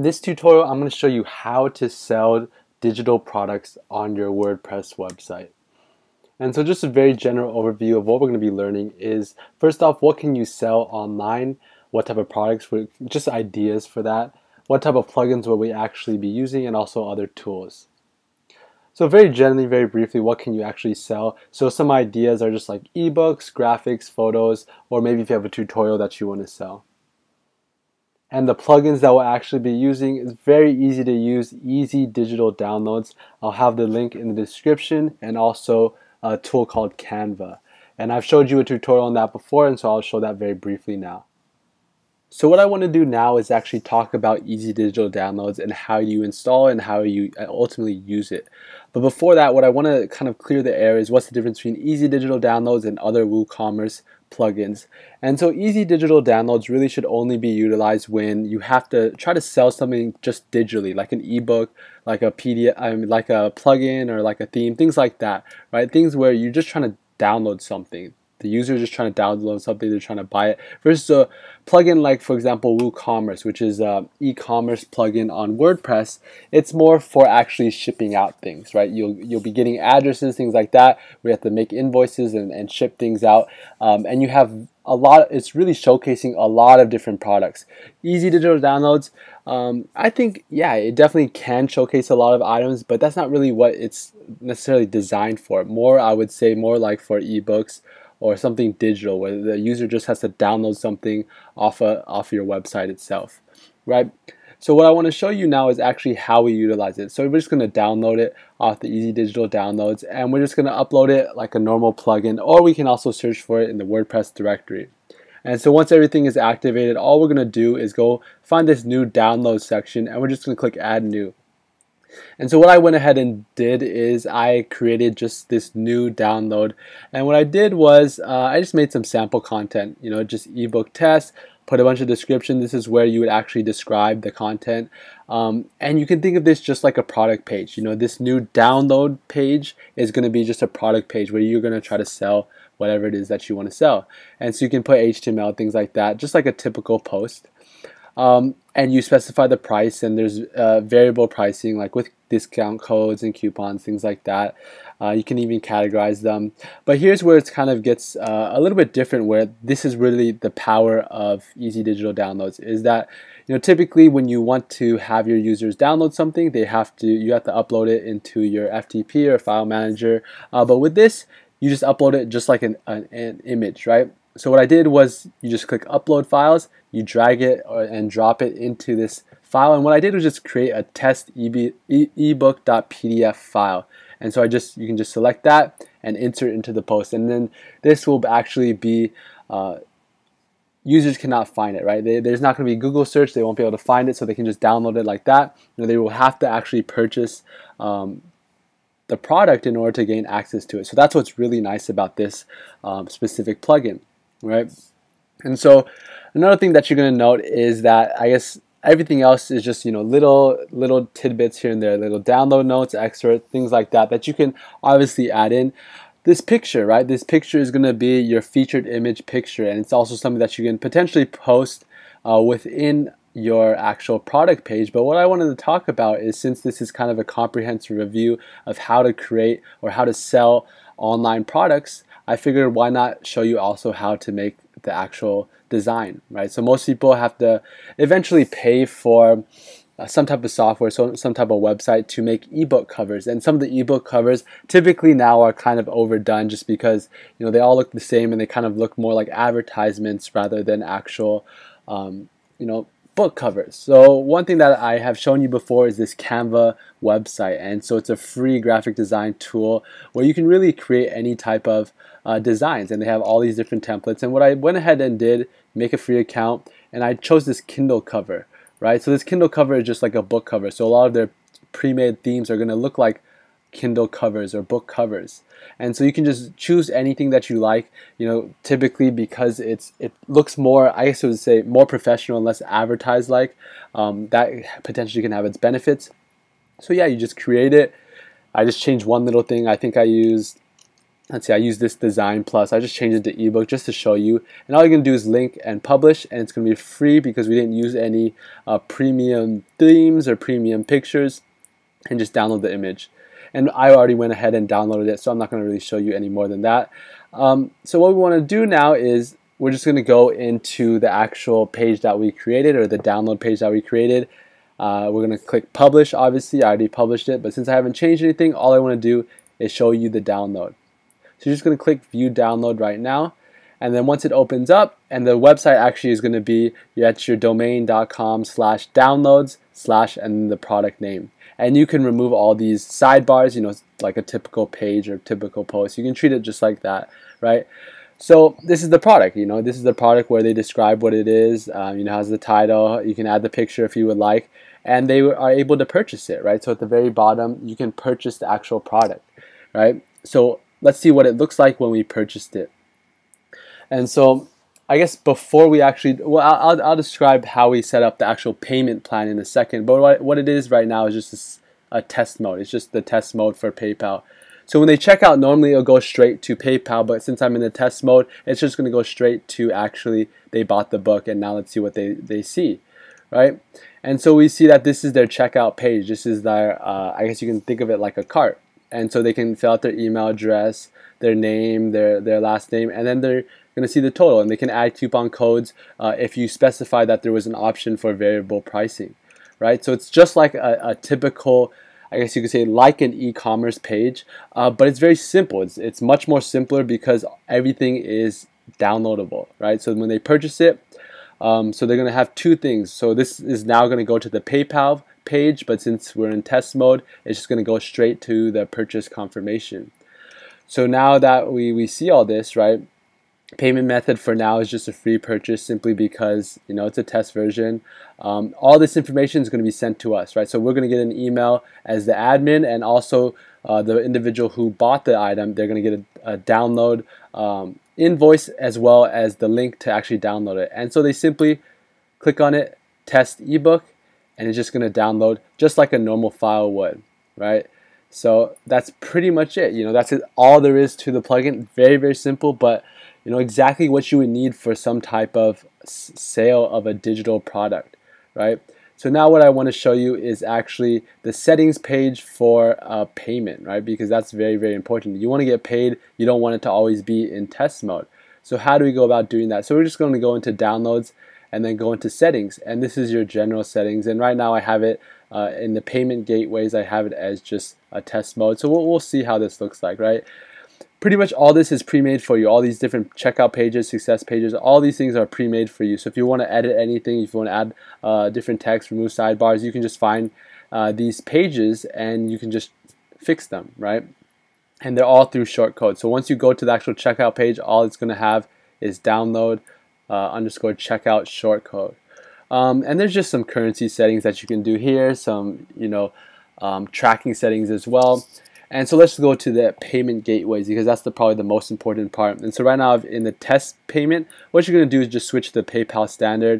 this tutorial, I'm going to show you how to sell digital products on your WordPress website. And so just a very general overview of what we're going to be learning is, first off, what can you sell online? What type of products, just ideas for that. What type of plugins will we actually be using, and also other tools. So very generally, very briefly, what can you actually sell? So some ideas are just like ebooks, graphics, photos, or maybe if you have a tutorial that you want to sell. And the plugins that we'll actually be using is very easy to use, easy digital downloads. I'll have the link in the description, and also a tool called Canva. And I've showed you a tutorial on that before, and so I'll show that very briefly now. So what I want to do now is actually talk about easy digital downloads and how you install and how you ultimately use it. But before that, what I want to kind of clear the air is what's the difference between easy digital downloads and other WooCommerce plugins. And so easy digital downloads really should only be utilized when you have to try to sell something just digitally, like an ebook, like a PDF, like a plugin or like a theme, things like that, right? Things where you're just trying to download something. The user is just trying to download something, they're trying to buy it, versus a plugin like, for example, WooCommerce, which is an e-commerce plugin on WordPress. It's more for actually shipping out things, right? You'll be getting addresses, things like that. We have to make invoices and ship things out, and you have a lot. It's really showcasing a lot of different products. Easy digital downloads, I think, yeah, it definitely can showcase a lot of items, but that's not really what it's necessarily designed for. More, I would say, more like for ebooks or something digital, where the user just has to download something off your website itself, right? So what I want to show you now is actually how we utilize it. So we're just going to download it off the Easy Digital Downloads, and we're just going to upload it like a normal plugin, or we can also search for it in the WordPress directory. And so once everything is activated, all we're going to do is go find this new download section, and we're just going to click Add New. And so what I went ahead and did is I created just this new download, and what I did was I just made some sample content, just ebook test, put a bunch of description. This is where you would actually describe the content, and you can think of this just like a product page. This new download page is going to be just a product page where you're going to try to sell whatever it is that you want to sell. And so you can put HTML, things like that, just like a typical post. And you specify the price, and there's variable pricing, like with discount codes and coupons, things like that. You can even categorize them. But here's where it kind of gets a little bit different, where this is really the power of Easy Digital Downloads, is that typically when you want to have your users download something, you have to upload it into your FTP or file manager. But with this, you just upload it just like an image, right? So what I did was you just click upload files, you drag it and drop it into this file, and what I did was just create a test ebook.pdf file. And so you can just select that and insert into the post, and then this will actually be users cannot find it, right? There's not going to be Google search, they won't be able to find it, so they can just download it like that. They will have to actually purchase the product in order to gain access to it. So that's what's really nice about this specific plugin, right? And so another thing that you're going to note is that I guess everything else is just little tidbits here and there, little download notes, extra things like that you can obviously add in. This picture, right? This picture is going to be your featured image picture, and it's also something that you can potentially post within your actual product page. But what I wanted to talk about is, since this is kind of a comprehensive review of how to create or how to sell online products, I figured why not show you also how to make the actual design, right? So most people have to eventually pay for some type of software, some type of website to make ebook covers, and some of the ebook covers typically now are kind of overdone, just because they all look the same and they kind of look more like advertisements rather than actual book covers. So one thing that I have shown you before is this Canva website, and so it's a free graphic design tool where you can really create any type of designs, and they have all these different templates. And what I went ahead and did, make a free account, and I chose this Kindle cover, right? So this Kindle cover is just like a book cover, so a lot of their pre-made themes are going to look like Kindle covers or book covers. And so you can just choose anything that you like, typically because it looks more, I guess I would say, more professional and less advertised like. That potentially can have its benefits. So yeah, you just create it. I just changed one little thing. I think I used let's see, I use this design plus. I just changed it to ebook just to show you. And all you're going to do is link and publish, and it's going to be free because we didn't use any premium themes or premium pictures, and just download the image. And I already went ahead and downloaded it, so I'm not going to really show you any more than that. So what we want to do now is we're just going to go into the actual page that we created, or the download page that we created. We're going to click publish. Obviously, I already published it, but since I haven't changed anything, all I want to do is show you the download. So you're just going to click view download right now, and then once it opens up, and the website actually is going to be at your domain.com/downloads/ and the product name. And you can remove all these sidebars, you know, like a typical page or typical post. You can treat it just like that, right? So this is the product, you know, this is the product where they describe what it is, you know, has the title, you can add the picture if you would like, and they are able to purchase it, right? So at the very bottom, you can purchase the actual product, right? So let's see what it looks like when we purchased it. And so I guess before we actually, well, I'll describe how we set up the actual payment plan in a second, but what it is right now is just a test mode. It's just the test mode for PayPal. So when they check out, normally it'll go straight to PayPal, but since I'm in the test mode, it's just going to go straight to actually they bought the book, and now let's see what they see, right? And so we see that this is their checkout page. This is their, I guess you can think of it like a cart. And so they can fill out their email address, their name, their last name, and then they're going to see the total, and they can add coupon codes if you specify that there was an option for variable pricing, right? So it's just like a typical, I guess you could say, like an e-commerce page, but it's very simple. It's much more simpler because everything is downloadable, right? So when they purchase it, so they're going to have two things. So this is now going to go to the PayPal page, but since we're in test mode, it's just going to go straight to the purchase confirmation. So now that we see all this, right, payment method for now is just a free purchase, simply because, you know, it's a test version. All this information is going to be sent to us, right? So we're going to get an email as the admin, and also the individual who bought the item, they're going to get a download invoice as well as the link to actually download it. And so they simply click on it, test ebook, and it's just going to download just like a normal file would, right? So that's pretty much it. You know, that's all there is to the plugin. Very, very simple, but you know exactly what you would need for some type of sale of a digital product, right? So now what I want to show you is actually the settings page for payment, right? Because that's very, very important. You want to get paid. You don't want it to always be in test mode. So how do we go about doing that? So we're just going to go into downloads and then go into settings, and this is your general settings. And right now I have it in the payment gateways, I have it as just a test mode. So we'll see how this looks like, right? Pretty much all this is pre-made for you. All these different checkout pages, success pages, all these things are pre-made for you. So if you want to edit anything, if you want to add different text, remove sidebars, you can just find these pages and you can just fix them, right? And they're all through shortcode. So once you go to the actual checkout page, all it's going to have is download underscore checkout shortcode. And there's just some currency settings that you can do here, some, you know, tracking settings as well. And so let's go to the payment gateways, because that's probably the most important part. And so right now in the test payment, what you're going to do is just switch to PayPal standard.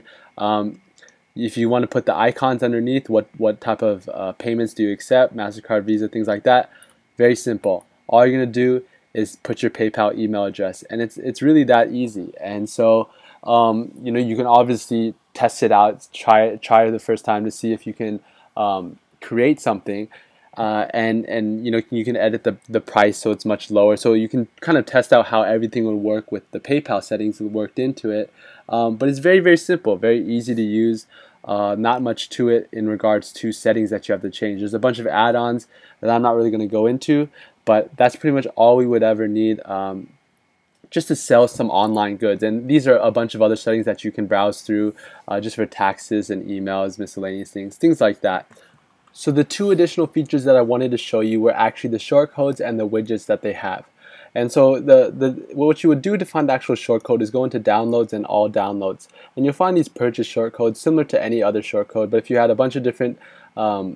If you want to put the icons underneath, what type of payments do you accept, MasterCard, Visa, things like that, very simple. All you're going to do is put your PayPal email address, and it's really that easy. And so you know, you can obviously test it out, try it the first time to see if you can create something. And you know, you can edit the price so it's much lower, so you can kind of test out how everything will work with the PayPal settings worked into it. But it's very, very simple, very easy to use. Not much to it in regards to settings that you have to change. There's a bunch of add-ons that I'm not really going to go into, but that's pretty much all we would ever need just to sell some online goods. And these are a bunch of other settings that you can browse through just for taxes and emails, miscellaneous things like that. So the two additional features that I wanted to show you were actually the shortcodes and the widgets that they have. And so what you would do to find the actual shortcode is go into downloads and all downloads. And you'll find these purchase shortcodes similar to any other shortcode, but if you had a bunch of different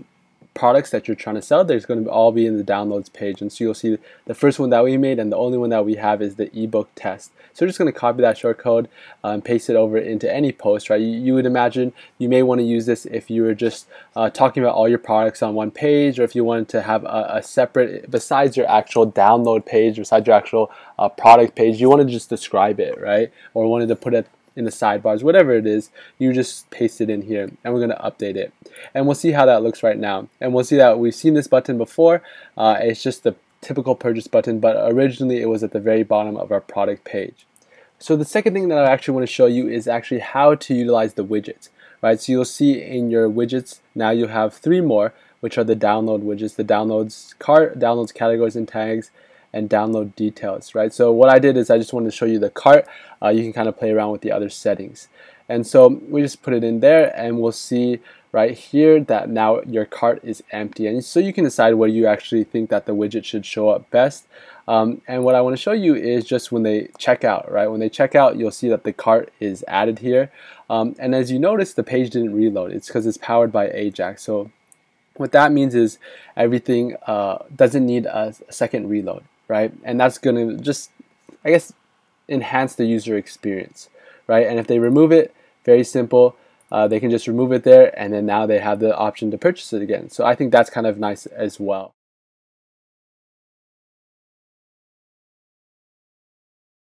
products that you're trying to sell, there's going to all be in the downloads page. And so you'll see the first one that we made, and the only one that we have is the ebook test. So we're just going to copy that shortcode and paste it over into any post, right? You would imagine you may want to use this if you were just talking about all your products on one page, or if you wanted to have a separate, besides your actual download page, besides your actual product page, you want to just describe it, right? Or wanted to put it in the sidebars, whatever it is, you just paste it in here, and we're going to update it. And we'll see how that looks right now. And we'll see that we've seen this button before. It's just the typical purchase button, but originally it was at the very bottom of our product page. So the second thing that I actually want to show you is actually how to utilize the widgets, right? So you'll see in your widgets, now you have 3 more, which are the download widgets, the downloads cart, downloads categories and tags, and download details, right? So what I did is I just wanted to show you the cart. You can kind of play around with the other settings. And so we just put it in there, and we'll see right here that now your cart is empty. And so you can decide where you actually think that the widget should show up best. And what I want to show you is just when they check out, right? When they check out, you'll see that the cart is added here. And as you notice, the page didn't reload. It's because it's powered by Ajax. So what that means is everything doesn't need a second reload, right? And that's going to just, I guess, enhance the user experience, right? And if they remove it, very simple, they can just remove it there, and then now they have the option to purchase it again. So I think that's kind of nice as well.